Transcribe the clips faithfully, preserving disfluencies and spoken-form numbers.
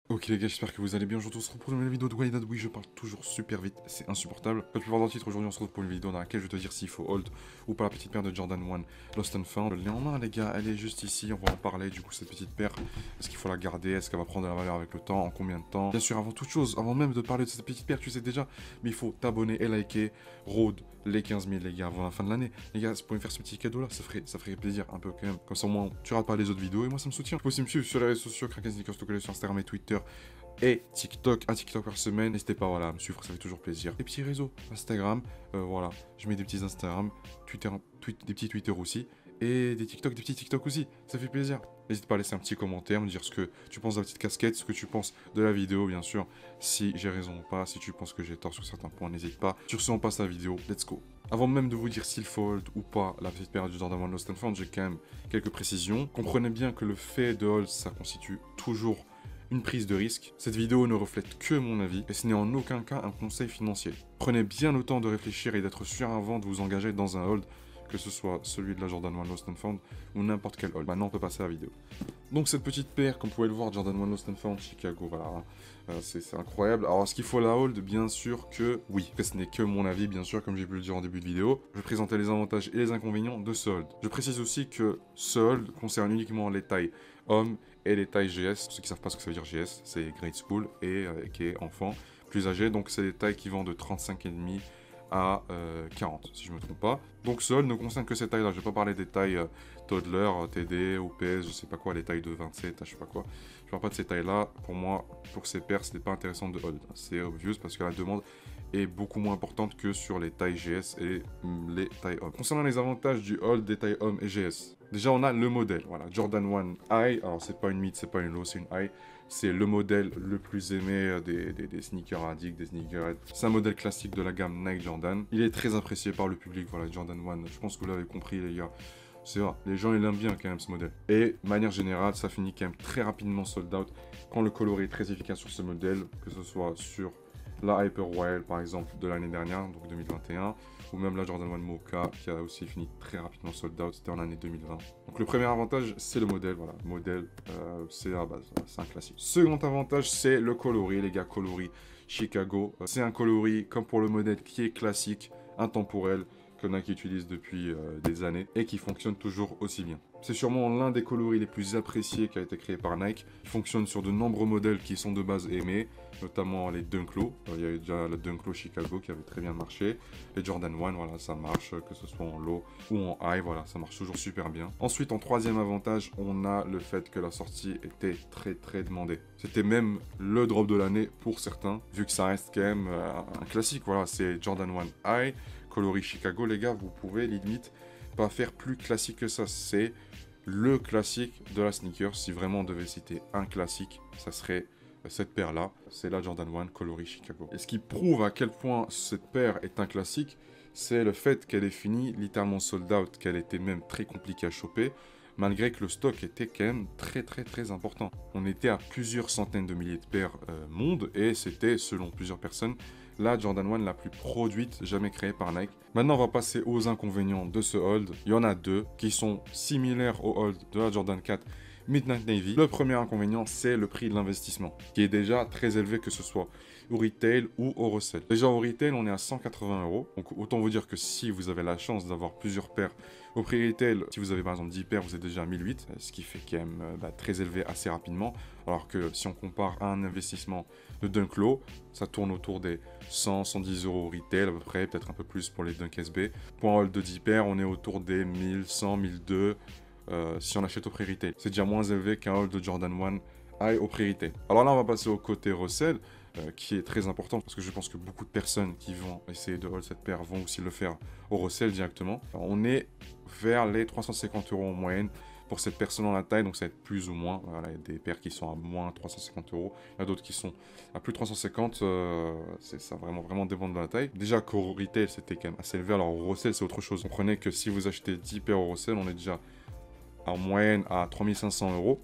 Ok les gars, j'espère que vous allez bien. Aujourd'hui on se retrouve pour une nouvelle vidéo de Wydad. Oui, je parle toujours super vite, c'est insupportable. Comme tu peux voir dans le titre, aujourd'hui on se retrouve pour une vidéo dans laquelle je vais te dire s'il faut hold ou pas la petite paire de Jordan un Lost and Found. Le lien en main les gars, elle est juste ici, on va en parler du coup cette petite paire. Est-ce qu'il faut la garder? Est-ce qu'elle va prendre de la valeur avec le temps? En combien de temps? Bien sûr, avant toute chose, avant même de parler de cette petite paire, tu sais déjà, mais il faut t'abonner et liker. Road les quinze mille les gars avant la fin de l'année. Les gars, pour me faire ce petit cadeau là, ça ferait, ça ferait plaisir un peu quand même. Comme ça au moins tu rates pas les autres vidéos et moi ça me soutient. Tu peux aussi me suivre sur les réseaux sociaux, Kraken Sneakers, tout collé sur Instagram et Twitter. Et TikTok, un TikTok par semaine. N'hésitez pas voilà, à me suivre, ça fait toujours plaisir. Les petits réseaux, Instagram, euh, voilà, je mets des petits Instagram, Twitter, tweet, des petits Twitter aussi, et des TikTok, des petits TikTok aussi, ça fait plaisir. N'hésite pas à laisser un petit commentaire, me dire ce que tu penses de la petite casquette, ce que tu penses de la vidéo, bien sûr, si j'ai raison ou pas, si tu penses que j'ai tort sur certains points, n'hésite pas. Sur ce, on passe à la vidéo, let's go. Avant même de vous dire s'il faut hold ou pas la petite période du Jordan un Lost and Found, j'ai quand même quelques précisions. Comprenez bien que le fait de hold, ça constitue toujours une prise de risque. Cette vidéo ne reflète que mon avis et ce n'est en aucun cas un conseil financier. Prenez bien le temps de réfléchir et d'être sûr avant de vous engager dans un hold, que ce soit celui de la Jordan un Lost and Found ou n'importe quel hold. Maintenant on peut passer à la vidéo. Donc cette petite paire, comme vous pouvez le voir, Jordan un Lost and Found, Chicago, voilà, euh, c'est incroyable. Alors est-ce qu'il faut la hold? Bien sûr que oui. Après, ce n'est que mon avis, bien sûr, comme j'ai pu le dire en début de vidéo. Je vais présenter les avantages et les inconvénients de ce hold. Je précise aussi que ce hold concerne uniquement les tailles hommes et les tailles G S. Pour ceux qui ne savent pas ce que ça veut dire G S, c'est Grade School et euh, qui est enfant, plus âgé. Donc c'est des tailles qui vont de trente-cinq virgule cinq à euh, quarante, si je ne me trompe pas. Donc ce hold ne concerne que ces tailles-là. Je ne vais pas parler des tailles euh, toddler, T D, O P S, je sais pas quoi, les tailles de vingt-sept, je sais pas quoi. Je parle pas de ces tailles-là. Pour moi, pour ces paires, ce n'est pas intéressant de hold. C'est obvious parce que la demande est beaucoup moins importante que sur les tailles G S et les tailles hommes. Concernant les avantages du hold des tailles hommes et G S, déjà on a le modèle, voilà, Jordan un High. Alors c'est pas une mid, c'est pas une low, c'est une high. C'est le modèle le plus aimé des, des, des sneakers addicts, des sneakers. C'est un modèle classique de la gamme Nike Jordan. Il est très apprécié par le public, voilà, Jordan un. Je pense que vous l'avez compris les gars. C'est vrai, les gens ils aiment bien quand même ce modèle. Et de manière générale, ça finit quand même très rapidement sold out quand le coloris est très efficace sur ce modèle, que ce soit sur la Hyper Wild par exemple de l'année dernière, donc deux mille vingt et un, ou même la Jordan un Mocha qui a aussi fini très rapidement sold out, c'était en année deux mille vingt. Donc le premier avantage c'est le modèle, voilà, le modèle euh, c'est la base, c'est un classique. Second avantage c'est le coloris, les gars, coloris Chicago. C'est un coloris comme pour le modèle qui est classique, intemporel, que Nike utilise depuis euh, des années et qui fonctionne toujours aussi bien. C'est sûrement l'un des coloris les plus appréciés qui a été créé par Nike. Il fonctionne sur de nombreux modèles qui sont de base aimés, notamment les Dunk Low. Il y avait déjà le Dunk Low Chicago qui avait très bien marché. Les Jordan un, voilà, ça marche, que ce soit en low ou en high, voilà, ça marche toujours super bien. Ensuite, en troisième avantage, on a le fait que la sortie était très très demandée. C'était même le drop de l'année pour certains, vu que ça reste quand même euh, un classique, voilà, c'est Jordan un High, coloris Chicago, les gars, vous pouvez limite pas faire plus classique que ça. C'est le classique de la sneaker. Si vraiment on devait citer un classique, ça serait cette paire là, c'est la Jordan un coloris Chicago. Et ce qui prouve à quel point cette paire est un classique, c'est le fait qu'elle est finie littéralement sold out, qu'elle était même très compliquée à choper, malgré que le stock était quand même très très très important. On était à plusieurs centaines de milliers de paires euh, monde, et c'était, selon plusieurs personnes, la Jordan un la plus produite jamais créée par Nike. Maintenant, on va passer aux inconvénients de ce hold. Il y en a deux qui sont similaires au hold de la Jordan quatre Midnight Navy. Le premier inconvénient, c'est le prix de l'investissement, qui est déjà très élevé, que ce soit au retail ou au resell. Déjà au retail, on est à cent quatre-vingts euros. Donc autant vous dire que si vous avez la chance d'avoir plusieurs paires au prix retail, si vous avez par exemple dix paires, vous êtes déjà à mille huit, ce qui fait quand même bah, très élevé assez rapidement. Alors que si on compare à un investissement de Dunk Low, ça tourne autour des cent à cent dix euros au retail à peu près, peut-être un peu plus pour les Dunk S B. Pour un hold de dix paires, on est autour des mille cent, mille deux cents euh, si on achète au prix retail. C'est déjà moins élevé qu'un hold de Jordan un High au prix retail. Alors là, on va passer au côté resell, euh, qui est très important, parce que je pense que beaucoup de personnes qui vont essayer de hold cette paire vont aussi le faire au resell directement. Alors, on est vers les trois cent cinquante euros en moyenne pour cette paire selon la taille, donc ça va être plus ou moins. Voilà, il y a des paires qui sont à moins trois cent cinquante euros, il y a d'autres qui sont à plus de trois cent cinquante, euh, c'est ça vraiment vraiment dépend de la taille. Déjà qu'au retail c'était quand même assez élevé, alors au resell c'est autre chose. Comprenez que si vous achetez dix paires au resell, on est déjà en moyenne à trois mille cinq cents euros.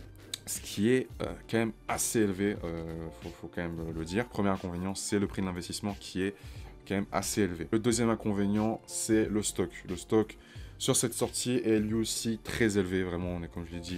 Ce qui est euh, quand même assez élevé, euh, faut, faut quand même le dire. Premier inconvénient, c'est le prix de l'investissement qui est quand même assez élevé. Le deuxième inconvénient, c'est le stock. Le stock sur cette sortie est lui aussi très élevé, vraiment, on est, comme je l'ai dit,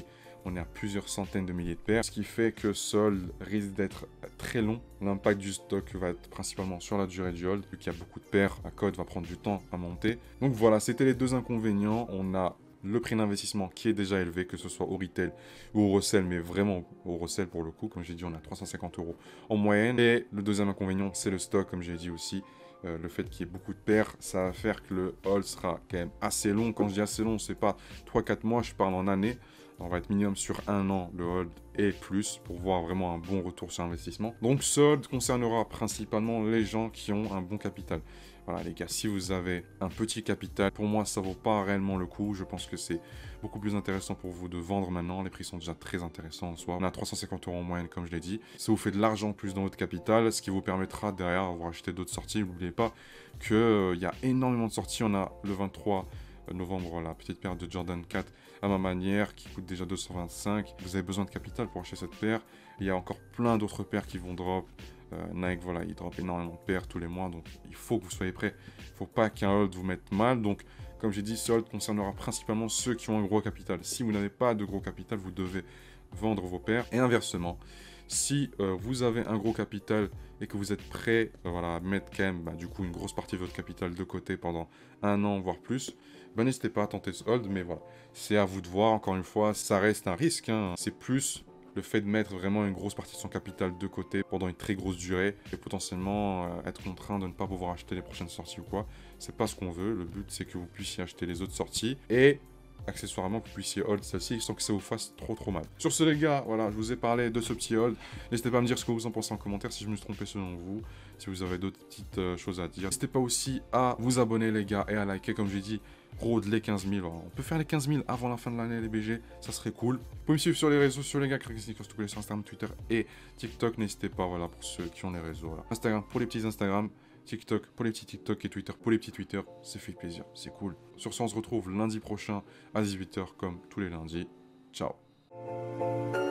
on est à plusieurs centaines de milliers de paires, ce qui fait que solde risque d'être très long. L'impact du stock va être principalement sur la durée du hold, vu qu'il y a beaucoup de paires, la cote va prendre du temps à monter. Donc voilà, c'était les deux inconvénients. On a le prix d'investissement qui est déjà élevé, que ce soit au retail ou au resell, mais vraiment au resell pour le coup, comme j'ai dit, on a trois cent cinquante euros en moyenne. Et le deuxième inconvénient, c'est le stock, comme j'ai dit aussi. Euh, le fait qu'il y ait beaucoup de paires, ça va faire que le hold sera quand même assez long. Quand je dis assez long, c'est pas trois quatre mois, je parle en années. On va être minimum sur un an le hold et plus pour voir vraiment un bon retour sur investissement. Donc ce hold concernera principalement les gens qui ont un bon capital. Voilà les gars, si vous avez un petit capital, pour moi ça vaut pas réellement le coup. Je pense que c'est beaucoup plus intéressant pour vous de vendre maintenant. Les prix sont déjà très intéressants en soi. On a trois cent cinquante euros en moyenne comme je l'ai dit. Ça vous fait de l'argent plus dans votre capital, ce qui vous permettra derrière d'avoir acheté d'autres sorties. N'oubliez pas qu'il euh, y a énormément de sorties. On a le vingt-trois novembre la petite paire de Jordan quatre à ma manière qui coûte déjà deux cent vingt-cinq. Vous avez besoin de capital pour acheter cette paire. Il y a encore plein d'autres paires qui vont drop. Euh, Nike, voilà, il drop énormément de paires tous les mois, donc il faut que vous soyez prêts. Il ne faut pas qu'un hold vous mette mal. Donc, comme j'ai dit, ce hold concernera principalement ceux qui ont un gros capital. Si vous n'avez pas de gros capital, vous devez vendre vos paires. Et inversement, si euh, vous avez un gros capital et que vous êtes prêt euh, voilà, à mettre quand même bah, du coup une grosse partie de votre capital de côté pendant un an, voire plus, bah, n'hésitez pas à tenter ce hold. Mais voilà, c'est à vous de voir. Encore une fois, ça reste un risque. Hein. C'est plus le fait de mettre vraiment une grosse partie de son capital de côté pendant une très grosse durée et potentiellement euh, être contraint de ne pas pouvoir acheter les prochaines sorties ou quoi. C'est pas ce qu'on veut. Le but, c'est que vous puissiez acheter les autres sorties et accessoirement que vous puissiez hold celle-ci sans que ça vous fasse trop trop mal. Sur ce les gars, voilà, je vous ai parlé de ce petit hold. N'hésitez pas à me dire ce que vous en pensez en commentaire, si je me suis trompé selon vous, si vous avez d'autres petites euh, choses à dire. N'hésitez pas aussi à vous abonner les gars et à liker, comme j'ai dit, road les quinze mille. Voilà. On peut faire les quinze mille avant la fin de l'année les B G, ça serait cool. Vous pouvez me suivre sur les réseaux sociaux les gars, sur Instagram, Twitter et TikTok. N'hésitez pas, voilà, pour ceux qui ont les réseaux. Voilà. Instagram pour les petits Instagram. TikTok pour les petits TikTok et Twitter pour les petits Twitter, c'est fait plaisir, c'est cool. Sur ce, on se retrouve lundi prochain à dix-huit heures comme tous les lundis. Ciao.